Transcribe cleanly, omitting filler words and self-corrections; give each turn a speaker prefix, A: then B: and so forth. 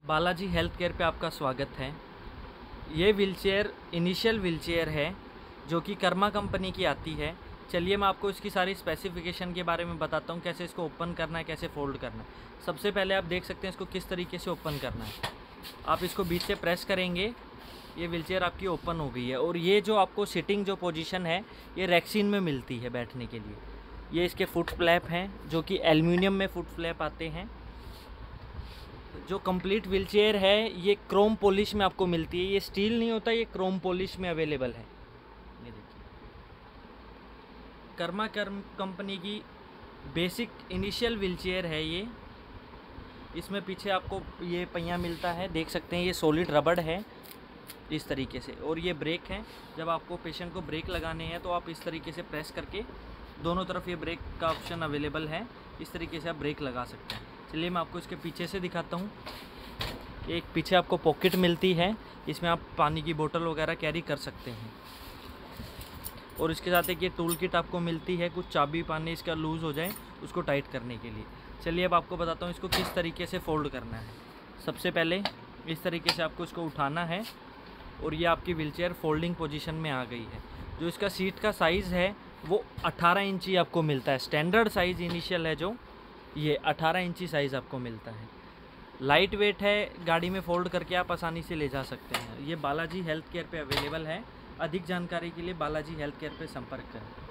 A: Balaji health care पे आपका स्वागत है। ये व्हीलचेयर इनिशियल व्हीलचेयर है जो कि कर्मा कंपनी की आती है। चलिए मैं आपको इसकी सारी स्पेसिफिकेशन के बारे में बताता हूँ, कैसे इसको ओपन करना है, कैसे फोल्ड करना है। सबसे पहले आप देख सकते हैं इसको किस तरीके से ओपन करना है। आप इसको बीच से प्रेस करेंगे, ये व्हीलचेयर आपकी ओपन हो गई है। और ये जो आपको सिटिंग जो पोजीशन है ये रेक्सीन में मिलती है बैठने के लिए। ये इसके फुट फ्लैप हैं जो कि एल्युमिनियम में फुट फ्लैप आते हैं। जो कंप्लीट व्हीलचेयर है ये क्रोम पॉलिश में आपको मिलती है। ये स्टील नहीं होता, ये क्रोम पॉलिश में अवेलेबल है। ये देखिए कर्मा कंपनी की बेसिक इनिशियल व्हीलचेयर है ये। इसमें पीछे आपको ये पहिया मिलता है, देख सकते हैं ये सॉलिड रबड़ है इस तरीके से। और ये ब्रेक हैं, जब आपको पेशेंट को ब्रेक लगाने हैं तो आप इस तरीके से प्रेस करके दोनों तरफ ये ब्रेक का ऑप्शन अवेलेबल है, इस तरीके से आप ब्रेक लगा सकते हैं। चलिए मैं आपको इसके पीछे से दिखाता हूँ। एक पीछे आपको पॉकेट मिलती है, इसमें आप पानी की बोतल वगैरह कैरी कर सकते हैं। और इसके साथ एक ये टूल किट आपको मिलती है, कुछ चाबी पानी इसका लूज़ हो जाए उसको टाइट करने के लिए। चलिए अब आपको बताता हूँ इसको किस तरीके से फ़ोल्ड करना है। सबसे पहले इस तरीके से आपको इसको उठाना है और ये आपकी व्हीलचेयर फोल्डिंग पोजीशन में आ गई है। जो इसका सीट का साइज़ है वो 18 इंची आपको मिलता है। स्टैंडर्ड साइज़ इनिशियल है जो ये 18 इंची साइज़ आपको मिलता है। लाइट वेट है, गाड़ी में फ़ोल्ड करके आप आसानी से ले जा सकते हैं। ये बालाजी हेल्थ केयर पे अवेलेबल है। अधिक जानकारी के लिए बालाजी हेल्थ केयर पे संपर्क करें।